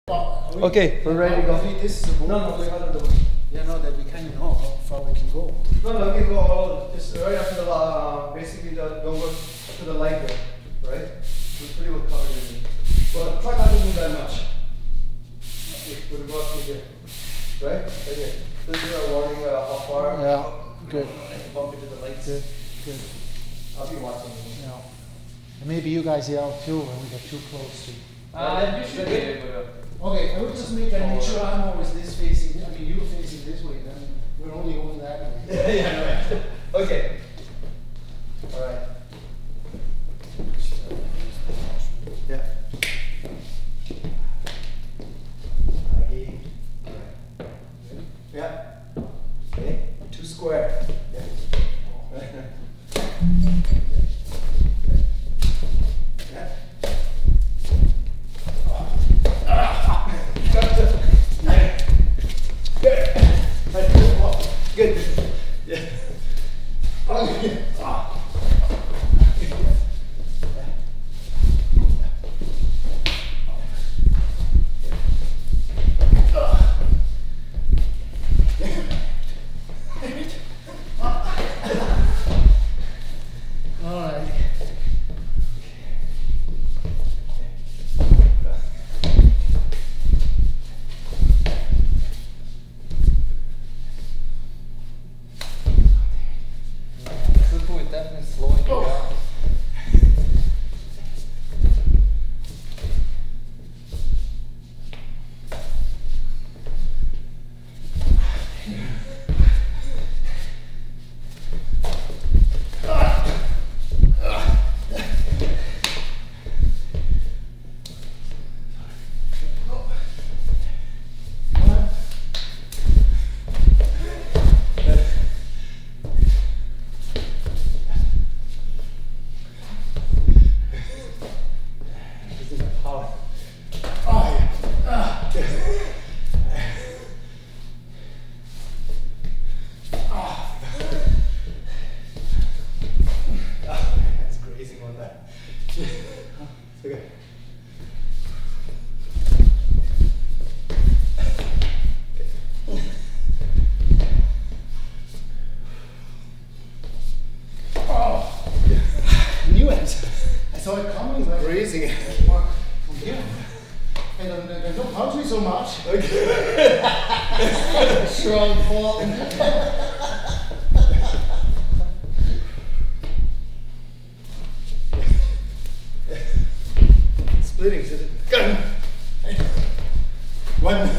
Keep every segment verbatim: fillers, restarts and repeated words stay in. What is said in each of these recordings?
Okay, we're ready to go. This is a board. No, no, we have the Yeah, no, that we kind of know how far we can go. No, no, we can go all just right after the uh, basically the don't go to the light there, right? We're pretty well covered in it. But try not to move that much. We'll go up to here, right? Right here. This is our warning. Uh, how far? Yeah, good. Bump into the lights. Good, good. I'll be watching. Yeah. And maybe you guys yell too when we get too close to. Uh, you should be able to. Okay, I would just make that make sure I'm always this facing. I mean, you're facing this way. Then we're only going that way. Yeah, yeah, right. Okay. All right. Yeah. Yeah. Okay. Two square. Yeah. Yeah. Good. Yeah. Oh, yeah. Ah. All right. Simcoe is definitely slowing you down. Okay. Oh, I knew it. I saw it coming. Like Raising it. From here. Hey, don't, don't, don't punch me so much. Okay. Strong fall. Splitting, is it? Gun! One.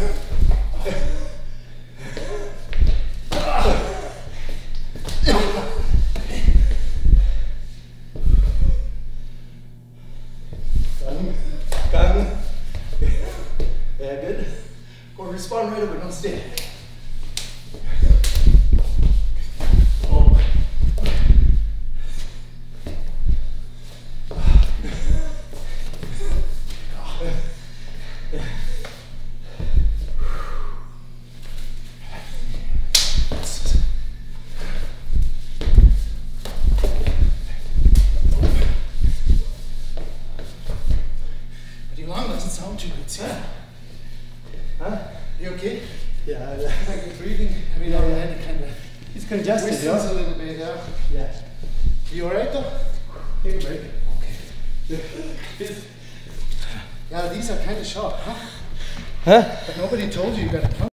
Gun. Gun. Yeah, good. Go respond right away, don't stay. Long doesn't sound too good, huh? Huh? You okay? Yeah. Like you're breathing. I mean, our head kind of He's congested, whistles yeah? a little bit, yeah. Yeah. You alright though? Take a break. Okay. Yeah, these are kind of sharp, huh? Huh? But nobody told you you got to punch.